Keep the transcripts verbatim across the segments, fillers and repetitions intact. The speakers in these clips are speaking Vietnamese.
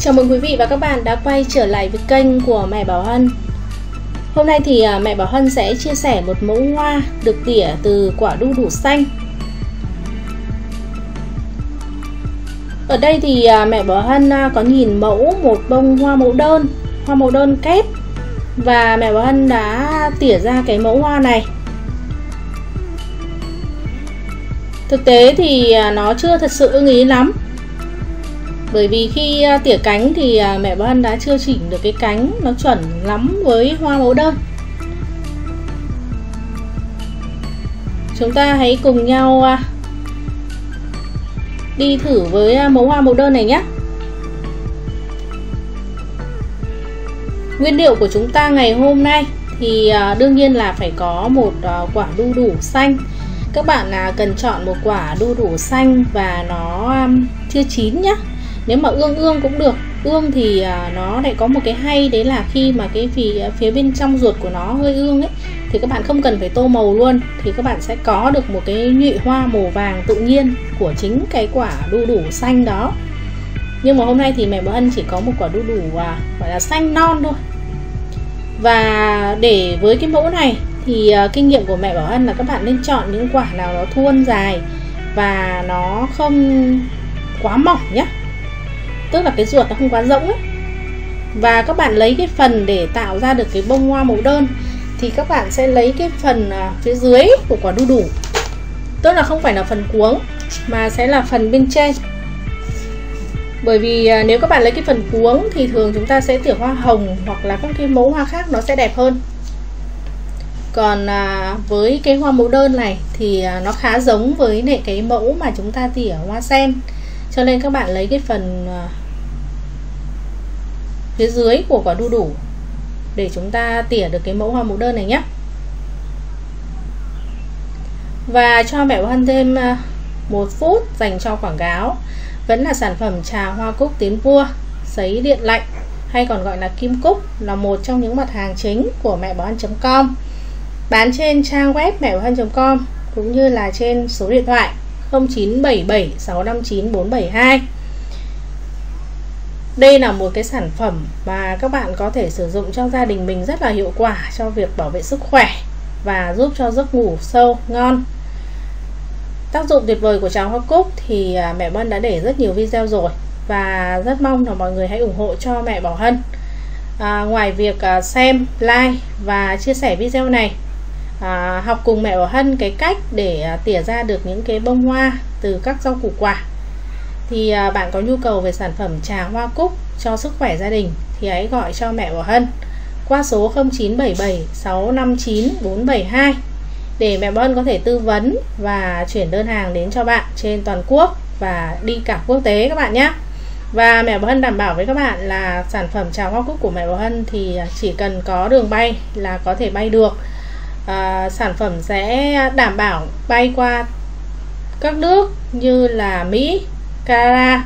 Chào mừng quý vị và các bạn đã quay trở lại với kênh của mẹ Bảo Hân. Hôm nay thì mẹ Bảo Hân sẽ chia sẻ một mẫu hoa được tỉa từ quả đu đủ xanh. Ở đây thì mẹ Bảo Hân có nhìn mẫu một bông hoa mẫu đơn, hoa mẫu đơn kép, và mẹ Bảo Hân đã tỉa ra cái mẫu hoa này. Thực tế thì nó chưa thật sự ưng ý lắm, bởi vì khi tỉa cánh thì mẹ Bảo Hân đã chưa chỉnh được cái cánh nó chuẩn lắm với hoa mẫu đơn. Chúng ta hãy cùng nhau đi thử với mẫu hoa mẫu đơn này nhé. Nguyên liệu của chúng ta ngày hôm nay thì đương nhiên là phải có một quả đu đủ xanh. Các bạn cần chọn một quả đu đủ xanh và nó chưa chín nhé. Nếu mà ương ương cũng được. Ương thì nó lại có một cái hay, đấy là khi mà cái phía, phía bên trong ruột của nó hơi ương ấy, thì các bạn không cần phải tô màu luôn, thì các bạn sẽ có được một cái nhụy hoa màu vàng tự nhiên của chính cái quả đu đủ xanh đó. Nhưng mà hôm nay thì mẹ Bảo Hân chỉ có một quả đu đủ à, gọi là xanh non thôi. Và để với cái mẫu này thì uh, kinh nghiệm của mẹ Bảo Hân là các bạn nên chọn những quả nào nó thuôn dài và nó không quá mỏng nhé, tức là cái ruột nó không quá rỗng ấy. Và các bạn lấy cái phần để tạo ra được cái bông hoa mẫu đơn thì các bạn sẽ lấy cái phần uh, phía dưới của quả đu đủ, tức là không phải là phần cuống mà sẽ là phần bên trên. Bởi vì uh, nếu các bạn lấy cái phần cuống thì thường chúng ta sẽ tỉa hoa hồng hoặc là các cái mẫu hoa khác nó sẽ đẹp hơn. Còn à, với cái hoa mẫu đơn này thì à, nó khá giống với lại cái mẫu mà chúng ta tỉa hoa sen, cho nên các bạn lấy cái phần à, phía dưới của quả đu đủ để chúng ta tỉa được cái mẫu hoa mẫu đơn này nhé. Và cho mẹ Bảo Hân thêm à, một phút dành cho quảng cáo. Vẫn là sản phẩm trà hoa cúc Tiến Vua sấy điện lạnh, hay còn gọi là kim cúc, là một trong những mặt hàng chính của mẹ bảo hân chấm com, bán trên trang web mẹ bảo hân chấm com cũng như là trên số điện thoại không chín bảy bảy sáu năm chín bốn bảy hai. Đây là một cái sản phẩm mà các bạn có thể sử dụng cho gia đình mình rất là hiệu quả cho việc bảo vệ sức khỏe và giúp cho giấc ngủ sâu ngon. Tác dụng tuyệt vời của trà hoa cúc thì mẹ Bảo Hân đã để rất nhiều video rồi, và rất mong là mọi người hãy ủng hộ cho mẹ Bảo Hân. À, ngoài việc à, xem, like và chia sẻ video này, à, học cùng mẹ Bảo Hân cái cách để à, tỉa ra được những cái bông hoa từ các rau củ quả, thì à, bạn có nhu cầu về sản phẩm trà hoa cúc cho sức khỏe gia đình thì hãy gọi cho mẹ Bảo Hân qua số không chín bảy bảy sáu năm chín bốn bảy hai để mẹ Bảo Hân có thể tư vấn và chuyển đơn hàng đến cho bạn trên toàn quốc và đi cả quốc tế các bạn nhé. Và mẹ Bảo Hân đảm bảo với các bạn là sản phẩm trà hoa cúc của mẹ Bảo Hân thì chỉ cần có đường bay là có thể bay được. à, Sản phẩm sẽ đảm bảo bay qua các nước như là Mỹ, Canada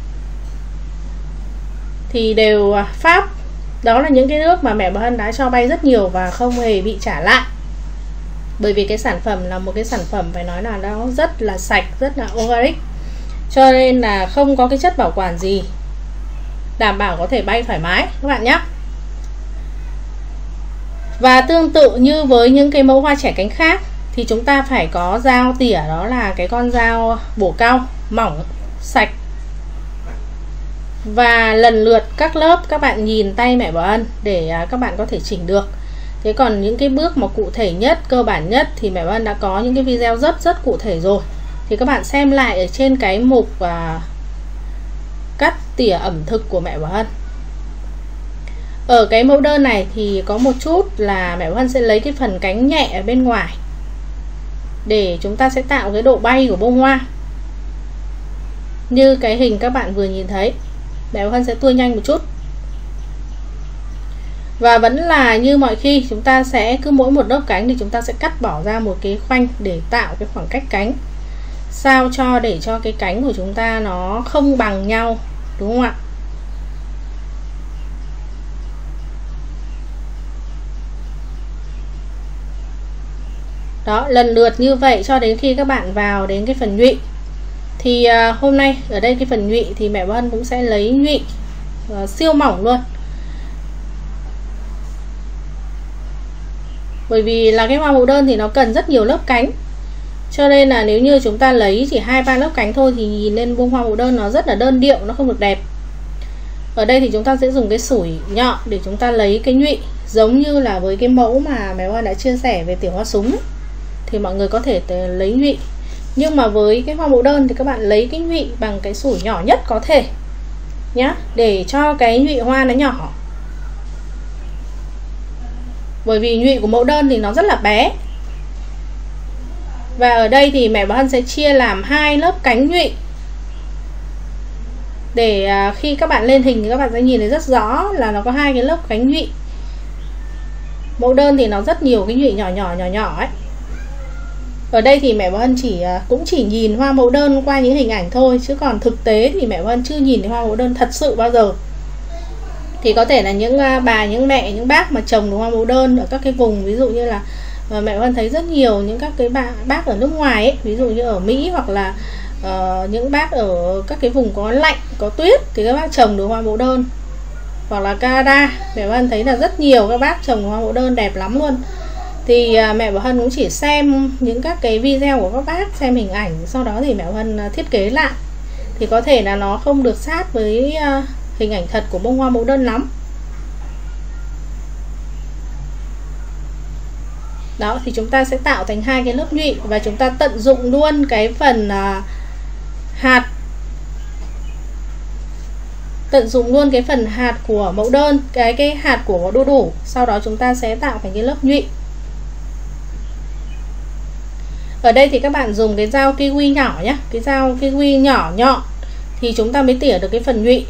thì đều Pháp. Đó là những cái nước mà mẹ Bảo Hân đã cho bay rất nhiều và không hề bị trả lại. Bởi vì cái sản phẩm là một cái sản phẩm phải nói là nó rất là sạch, rất là organic, cho nên là không có cái chất bảo quản gì, đảm bảo có thể bay thoải mái các bạn nhé. Và tương tự như với những cái mẫu hoa trẻ cánh khác thì chúng ta phải có dao tỉa, đó là cái con dao bổ cau mỏng, sạch. Và lần lượt các lớp các bạn nhìn tay mẹ Bảo Hân để các bạn có thể chỉnh được. Thế còn những cái bước mà cụ thể nhất, cơ bản nhất thì mẹ Bảo Hân đã có những cái video rất rất cụ thể rồi, thì các bạn xem lại ở trên cái mục à, cắt tỉa ẩm thực của mẹ Bảo Hân. Ở cái mẫu đơn này thì có một chút là mẹ Bảo Hân sẽ lấy cái phần cánh nhẹ ở bên ngoài để chúng ta sẽ tạo cái độ bay của bông hoa. Như cái hình các bạn vừa nhìn thấy, mẹ Bảo Hân sẽ tua nhanh một chút. Và vẫn là như mọi khi, chúng ta sẽ cứ mỗi một lớp cánh thì chúng ta sẽ cắt bỏ ra một cái khoanh để tạo cái khoảng cách cánh, sao cho để cho cái cánh của chúng ta nó không bằng nhau, đúng không ạ? Đó, lần lượt như vậy cho đến khi các bạn vào đến cái phần nhụy. Thì uh, hôm nay ở đây cái phần nhụy thì mẹ Bảo Hân cũng sẽ lấy nhụy uh, siêu mỏng luôn. Bởi vì là cái hoa mẫu đơn thì nó cần rất nhiều lớp cánh, cho nên là nếu như chúng ta lấy chỉ hai ba lớp cánh thôi thì nhìn lên bông hoa mẫu đơn nó rất là đơn điệu, nó không được đẹp. Ở đây thì chúng ta sẽ dùng cái sủi nhọn để chúng ta lấy cái nhụy, giống như là với cái mẫu mà mẹ Oanh đã chia sẻ về tiểu hoa súng ấy, thì mọi người có thể lấy nhụy. Nhưng mà với cái hoa mẫu đơn thì các bạn lấy cái nhụy bằng cái sủi nhỏ nhất có thể nhá, để cho cái nhụy hoa nó nhỏ. Bởi vì nhụy của mẫu đơn thì nó rất là bé. Và ở đây thì mẹ Bảo Hân sẽ chia làm hai lớp cánh nhụy, để khi các bạn lên hình thì các bạn sẽ nhìn thấy rất rõ là nó có hai cái lớp cánh nhụy. Mẫu đơn thì nó rất nhiều cái nhụy nhỏ nhỏ nhỏ nhỏ ấy. Ở đây thì mẹ Bảo Hân chỉ cũng chỉ nhìn hoa mẫu đơn qua những hình ảnh thôi, chứ còn thực tế thì mẹ Bảo Hân chưa nhìn thấy hoa mẫu đơn thật sự bao giờ. Thì có thể là những bà, những mẹ, những bác mà trồng được hoa mẫu đơn ở các cái vùng, ví dụ như là mẹ Bảo Hân thấy rất nhiều những các cái bà, bác ở nước ngoài ấy, ví dụ như ở Mỹ hoặc là uh, những bác ở các cái vùng có lạnh, có tuyết thì các bác trồng được hoa mẫu đơn. Hoặc là Canada, mẹ Bảo Hân thấy là rất nhiều các bác trồng hoa mẫu đơn đẹp lắm luôn. Thì uh, mẹ Bảo Hân cũng chỉ xem những các cái video của các bác, xem hình ảnh, sau đó thì mẹ Bảo Hân uh, thiết kế lại. Thì có thể là nó không được sát với uh, hình ảnh thật của bông hoa mẫu đơn lắm. Đó, thì chúng ta sẽ tạo thành hai cái lớp nhụy và chúng ta tận dụng luôn cái phần uh, hạt, tận dụng luôn cái phần hạt của mẫu đơn, cái cái hạt của đu đủ, sau đó chúng ta sẽ tạo thành cái lớp nhụy. Ở đây thì các bạn dùng cái dao kiwi nhỏ nhé, cái dao kiwi nhỏ nhọn thì chúng ta mới tỉa được cái phần nhụy.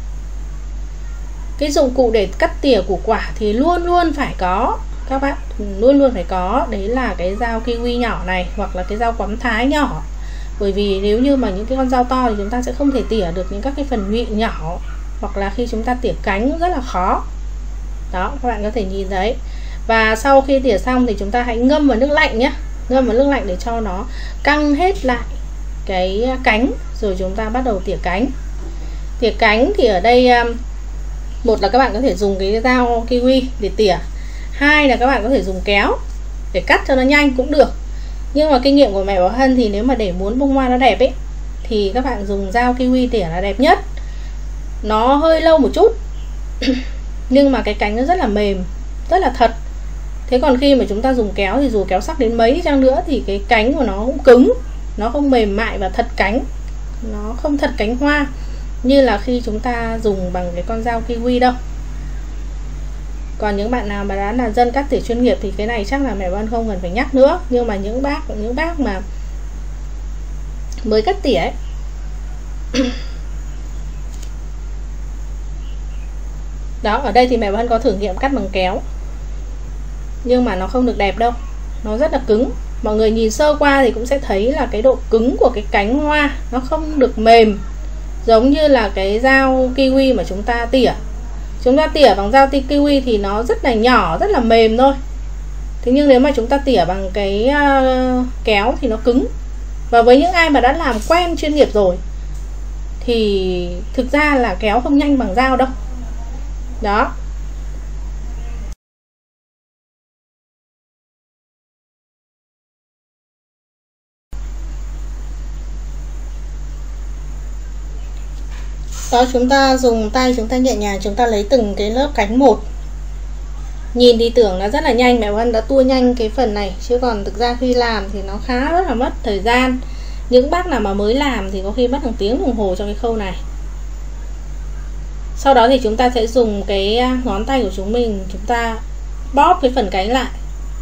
Cái dụng cụ để cắt tỉa củ quả thì luôn luôn phải có, các bạn luôn luôn phải có, đấy là cái dao kiwi nhỏ này hoặc là cái dao quắm thái nhỏ. Bởi vì nếu như mà những cái con dao to thì chúng ta sẽ không thể tỉa được những các cái phần nhụy nhỏ, hoặc là khi chúng ta tỉa cánh rất là khó. Đó, các bạn có thể nhìn thấy. Và sau khi tỉa xong thì chúng ta hãy ngâm vào nước lạnh nhé, ngâm vào nước lạnh để cho nó căng hết lại cái cánh, rồi chúng ta bắt đầu tỉa cánh. Tỉa cánh thì ở đây một là các bạn có thể dùng cái dao kiwi để tỉa, hai là các bạn có thể dùng kéo để cắt cho nó nhanh cũng được. Nhưng mà kinh nghiệm của mẹ Bảo Hân thì nếu mà để muốn bông hoa nó đẹp ấy thì các bạn dùng dao kiwi tỉa là đẹp nhất. Nó hơi lâu một chút nhưng mà cái cánh nó rất là mềm, rất là thật. Thế còn khi mà chúng ta dùng kéo thì dù kéo sắc đến mấy chăng nữa thì cái cánh của nó cũng cứng, nó không mềm mại và thật cánh, nó không thật cánh hoa như là khi chúng ta dùng bằng cái con dao kiwi đâu. Còn những bạn nào mà đã là dân cắt tỉa chuyên nghiệp thì cái này chắc là mẹ Vân không cần phải nhắc nữa. Nhưng mà những bác những bác mà mới cắt tỉa ấy đó, ở đây thì mẹ Vân có thử nghiệm cắt bằng kéo nhưng mà nó không được đẹp đâu, nó rất là cứng. Mọi người nhìn sơ qua thì cũng sẽ thấy là cái độ cứng của cái cánh hoa nó không được mềm giống như là cái dao kiwi mà chúng ta tỉa. Chúng ta tỉa bằng dao kiwi thì nó rất là nhỏ, rất là mềm thôi. Thế nhưng nếu mà chúng ta tỉa bằng cái uh, kéo thì nó cứng. Và với những ai mà đã làm quen chuyên nghiệp rồi thì thực ra là kéo không nhanh bằng dao đâu. Đó. Đó, chúng ta dùng tay chúng ta nhẹ nhàng, chúng ta lấy từng cái lớp cánh một. Nhìn thì tưởng là rất là nhanh, mẹ Vân đã tua nhanh cái phần này, chứ còn thực ra khi làm thì nó khá rất là mất thời gian. Những bác nào mà mới làm thì có khi mất hàng tiếng đồng hồ cho cái khâu này. Sau đó thì chúng ta sẽ dùng cái ngón tay của chúng mình, chúng ta bóp cái phần cánh lại.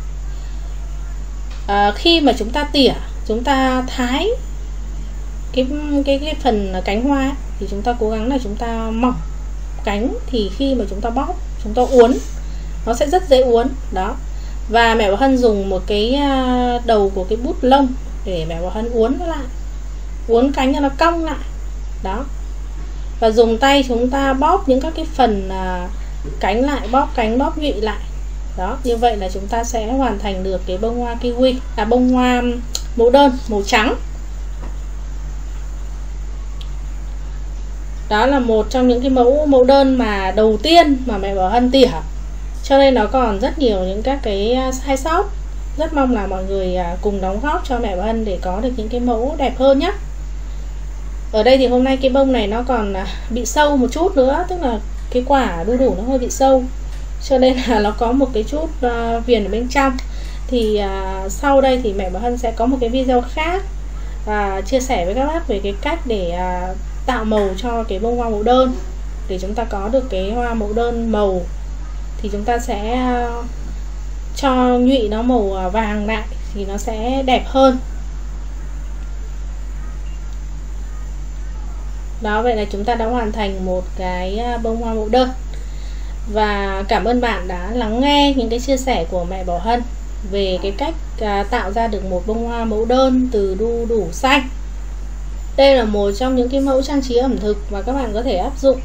à, Khi mà chúng ta tỉa, chúng ta thái cái, cái, cái phần cánh hoa ấy, thì chúng ta cố gắng là chúng ta mỏng cánh, thì khi mà chúng ta bóp, chúng ta uốn, nó sẽ rất dễ uốn. Đó. Và mẹ Bảo Hân dùng một cái đầu của cái bút lông để mẹ Bảo Hân uốn nó lại, uốn cánh cho nó cong lại. Đó. Và dùng tay chúng ta bóp những các cái phần cánh lại, bóp cánh, bóp nhụy lại. Đó, như vậy là chúng ta sẽ hoàn thành được cái bông hoa kiwi, à bông hoa mẫu đơn màu trắng. Đó là một trong những cái mẫu mẫu đơn mà đầu tiên mà mẹ Bảo Hân tỉa, cho nên nó còn rất nhiều những các cái sai sót. Rất mong là mọi người cùng đóng góp cho mẹ Bảo Hân để có được những cái mẫu đẹp hơn nhé. Ở đây thì hôm nay cái bông này nó còn bị sâu một chút nữa, tức là cái quả đu đủ nó hơi bị sâu, cho nên là nó có một cái chút uh, viền ở bên trong. Thì uh, sau đây thì mẹ Bảo Hân sẽ có một cái video khác uh, chia sẻ với các bác về cái cách để uh, tạo màu cho cái bông hoa mẫu đơn. Để chúng ta có được cái hoa mẫu đơn màu thì chúng ta sẽ uh, cho nhụy nó màu vàng lại thì nó sẽ đẹp hơn. Đó, vậy là chúng ta đã hoàn thành một cái bông hoa mẫu đơn. Và cảm ơn bạn đã lắng nghe những cái chia sẻ của mẹ Bảo Hân về cái cách tạo ra được một bông hoa mẫu đơn từ đu đủ xanh. Đây là một trong những cái mẫu trang trí ẩm thực mà các bạn có thể áp dụng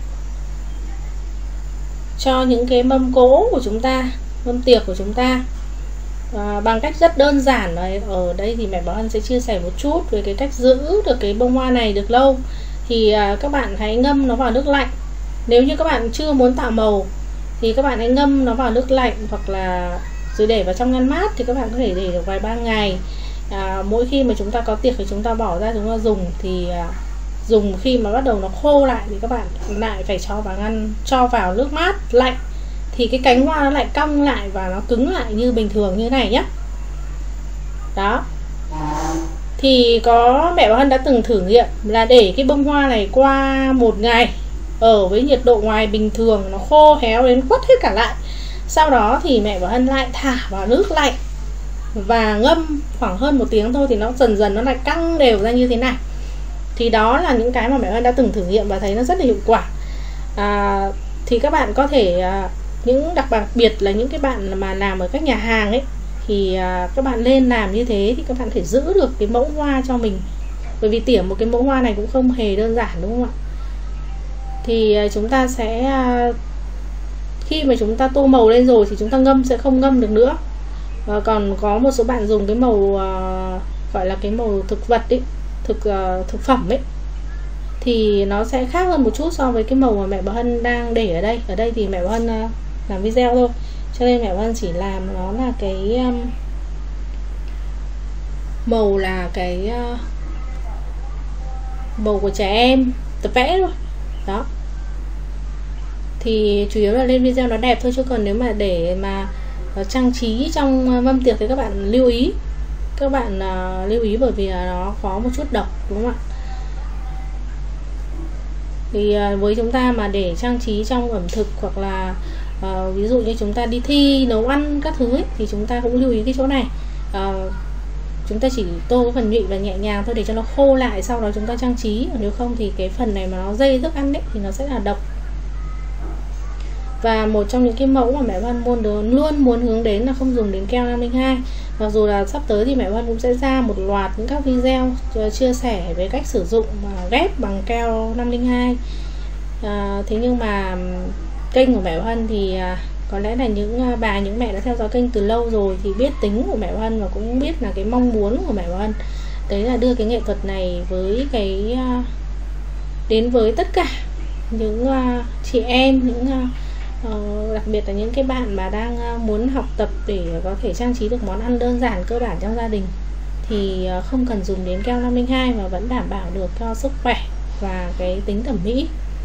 cho những cái mâm cỗ của chúng ta, mâm tiệc của chúng ta, à, bằng cách rất đơn giản. Này, ở đây thì mẹ Bảo Hân sẽ chia sẻ một chút về cái cách giữ được cái bông hoa này được lâu. Thì à, các bạn hãy ngâm nó vào nước lạnh. Nếu như các bạn chưa muốn tạo màu thì các bạn hãy ngâm nó vào nước lạnh, hoặc là rồi để vào trong ngăn mát thì các bạn có thể để được vài ba ngày. à, Mỗi khi mà chúng ta có tiệc thì chúng ta bỏ ra chúng ta dùng, thì à, dùng khi mà bắt đầu nó khô lại thì các bạn lại phải cho vào ngăn, cho vào nước mát lạnh thì cái cánh hoa nó lại cong lại và nó cứng lại như bình thường như thế này nhé. Đó. Thì có mẹ Bảo Hân đã từng thử nghiệm là để cái bông hoa này qua một ngày ở với nhiệt độ ngoài bình thường, nó khô héo đến quất hết cả lại. Sau đó thì mẹ Bảo Hân lại thả vào nước lạnh và ngâm khoảng hơn một tiếng thôi thì nó dần dần nó lại căng đều ra như thế này. Thì đó là những cái mà mẹ Bảo Hân đã từng thử nghiệm và thấy nó rất là hiệu quả. à, Thì các bạn có thể à, những đặc biệt là những cái bạn mà làm ở các nhà hàng ấy, thì à, các bạn lên làm như thế thì các bạn phải giữ được cái mẫu hoa cho mình. Bởi vì tỉa một cái mẫu hoa này cũng không hề đơn giản, đúng không ạ? Thì à, chúng ta sẽ à, khi mà chúng ta tô màu lên rồi thì chúng ta ngâm sẽ không ngâm được nữa. à, Còn có một số bạn dùng cái màu à, gọi là cái màu thực vật ấy, thực uh, thực phẩm ấy, thì nó sẽ khác hơn một chút so với cái màu mà mẹ Bảo Hân đang để ở đây. Ở đây thì mẹ Bảo Hân uh, làm video thôi, cho nên mẹ Bảo Hân chỉ làm nó là cái um, màu là cái uh, màu của trẻ em tập vẽ thôi. Đó. Thì chủ yếu là lên video nó đẹp thôi, chứ còn nếu mà để mà uh, trang trí trong uh, mâm tiệc thì các bạn lưu ý. Các bạn uh, lưu ý bởi vì uh, nó có một chút độc, đúng không ạ? Thì uh, với chúng ta mà để trang trí trong ẩm thực, hoặc là uh, ví dụ như chúng ta đi thi nấu ăn các thứ ấy, thì chúng ta cũng lưu ý cái chỗ này. uh, Chúng ta chỉ tô cái phần nhụy và nhẹ nhàng thôi để cho nó khô lại, sau đó chúng ta trang trí. Nếu không thì cái phần này mà nó dây thức ăn đấy thì nó sẽ là độc. Và một trong những cái mẫu mà mẹ Văn muốn được, luôn muốn hướng đến là không dùng đến keo năm linh hai. Mặc dù là sắp tới thì mẹ Văn cũng sẽ ra một loạt những các video chia sẻ về cách sử dụng ghép bằng keo năm linh hai. à, Thế nhưng mà kênh của mẹ Văn thì à, có lẽ là những bà, những mẹ đã theo dõi kênh từ lâu rồi thì biết tính của mẹ Văn, và cũng biết là cái mong muốn của mẹ Văn đấy là đưa cái nghệ thuật này với cái đến với tất cả những uh, chị em, những uh, đặc biệt là những cái bạn mà đang uh, muốn học tập để có thể trang trí được món ăn đơn giản cơ bản trong gia đình, thì uh, không cần dùng đến keo năm linh hai mà vẫn đảm bảo được cho sức khỏe và cái tính thẩm mỹ.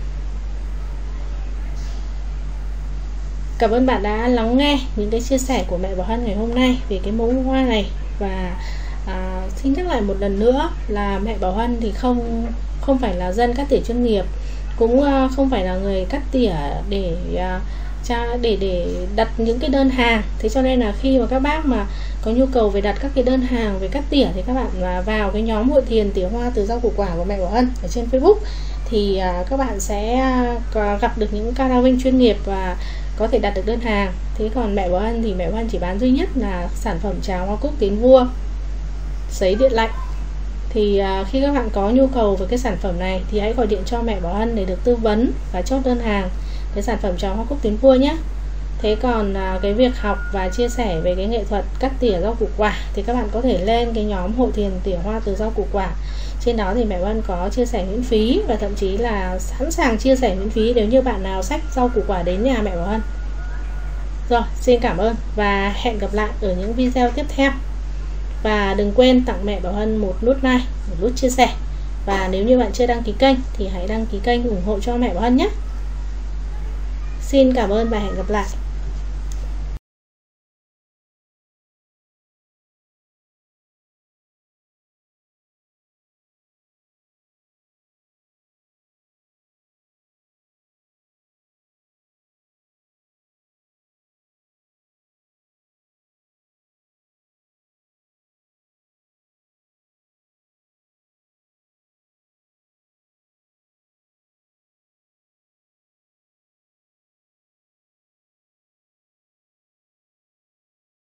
Cảm ơn bạn đã lắng nghe những cái chia sẻ của mẹ Bảo Hân ngày hôm nay về cái mẫu hoa này. Và à, xin nhắc lại một lần nữa là mẹ Bảo Hân thì không không phải là dân cắt tỉa chuyên nghiệp, cũng uh, không phải là người cắt tỉa để uh, cha để để đặt những cái đơn hàng. Thế cho nên là khi mà các bác mà có nhu cầu về đặt các cái đơn hàng về cắt tỉa thì các bạn mà vào cái nhóm Hội Thiền tỉa hoa từ rau củ quả của mẹ Bảo Hân ở trên Facebook thì uh, các bạn sẽ uh, gặp được những caraving chuyên nghiệp và có thể đặt được đơn hàng. Thế còn mẹ Bảo Hân thì mẹ Bảo Hân chỉ bán duy nhất là sản phẩm trà hoa cúc tiến vua sấy điện lạnh. Thì uh, khi các bạn có nhu cầu về cái sản phẩm này thì hãy gọi điện cho mẹ Bảo Hân để được tư vấn và chốt đơn hàng cái sản phẩm trà hoa cúc tiến vua nhé. Thế còn uh, cái việc học và chia sẻ về cái nghệ thuật cắt tỉa rau củ quả thì các bạn có thể lên cái nhóm Hội Thiền tỉa hoa từ rau củ quả Trên đó thì mẹ Vân có chia sẻ miễn phí và thậm chí là sẵn sàng chia sẻ miễn phí nếu như bạn nào xách rau củ quả đến nhà mẹ Bảo Hân. Rồi, xin cảm ơn và hẹn gặp lại ở những video tiếp theo. Và đừng quên tặng mẹ Bảo Hân một nút like, một nút chia sẻ. Và nếu như bạn chưa đăng ký kênh thì hãy đăng ký kênh ủng hộ cho mẹ Bảo Hân nhé. Xin cảm ơn và hẹn gặp lại.